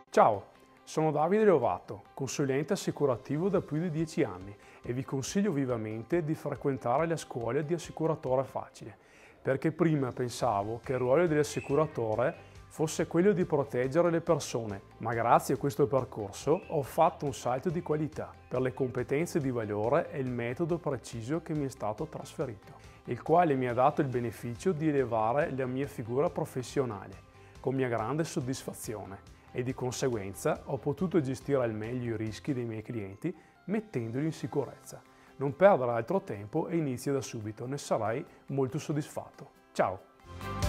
Ciao, sono Davide Lovato, consulente assicurativo da più di 10 anni e vi consiglio vivamente di frequentare le scuole di assicuratore facile, perché prima pensavo che il ruolo dell'assicuratore fosse quello di proteggere le persone, ma grazie a questo percorso ho fatto un salto di qualità per le competenze di valore e il metodo preciso che mi è stato trasferito, il quale mi ha dato il beneficio di elevare la mia figura professionale con mia grande soddisfazione e di conseguenza ho potuto gestire al meglio i rischi dei miei clienti mettendoli in sicurezza. Non perdere altro tempo e inizia da subito, ne sarai molto soddisfatto. Ciao!